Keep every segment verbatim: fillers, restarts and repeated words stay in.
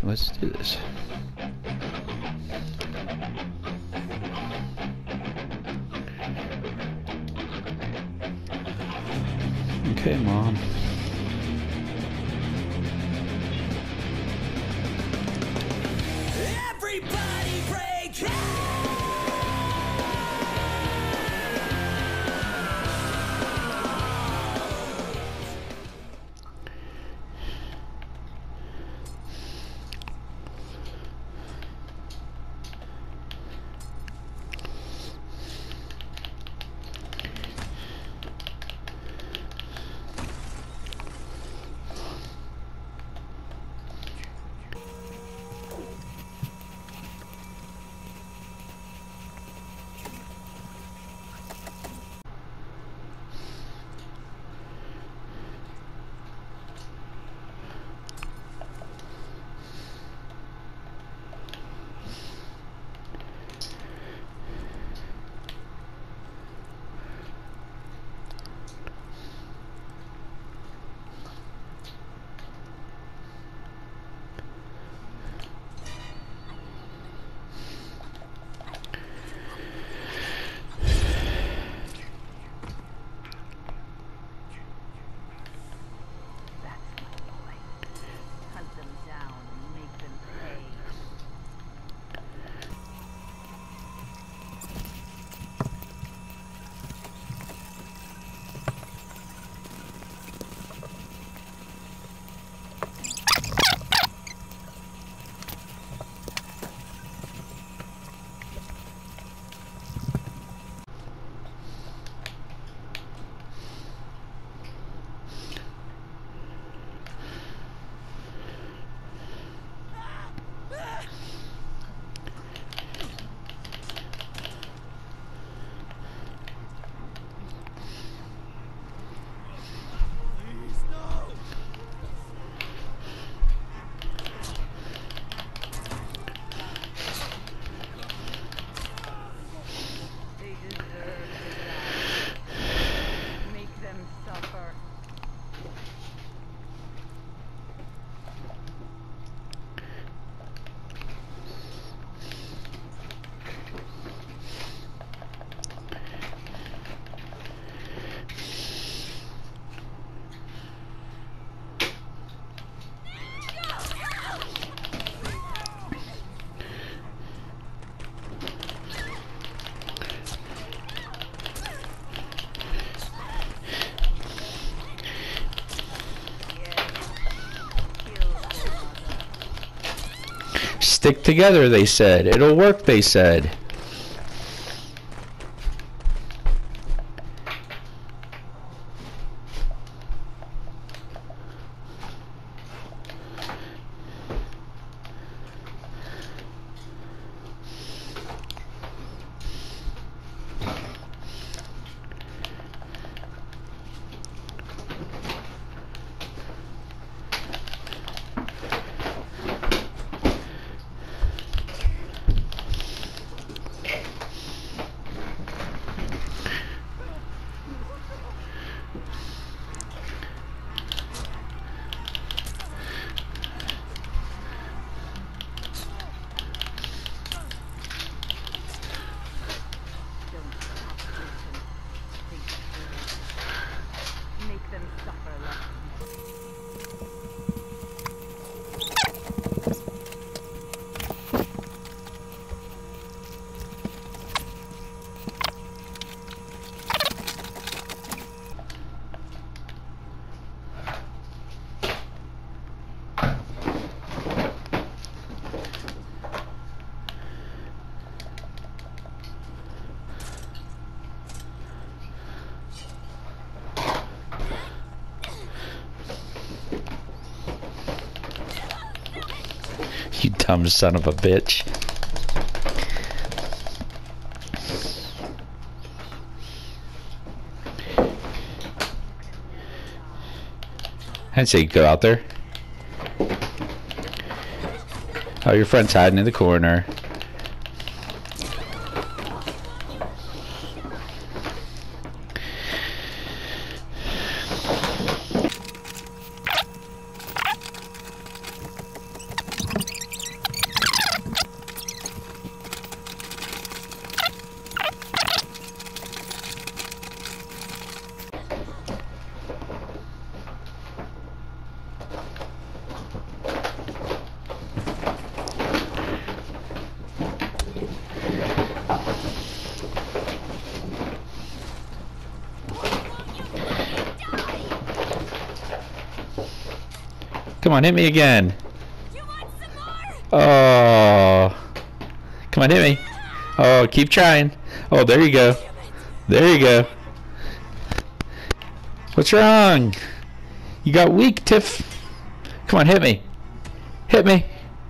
let's do this. Okay, Mom. Everybody break out! Stick together, they said. It'll work, they said. You dumb son of a bitch. I'd say go out there. Oh, your friend's hiding in the corner. Come on, hit me again. You want some more? Oh. Come on, hit me. Oh, keep trying. Oh, there you go. There you go. What's wrong? You got weak, Tiff. Come on, hit me. Hit me.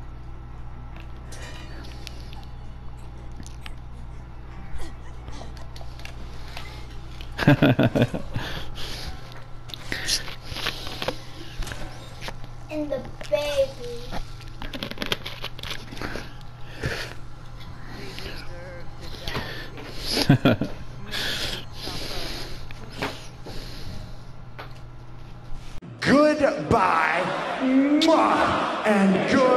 And the baby. Goodbye. Mwah, and good.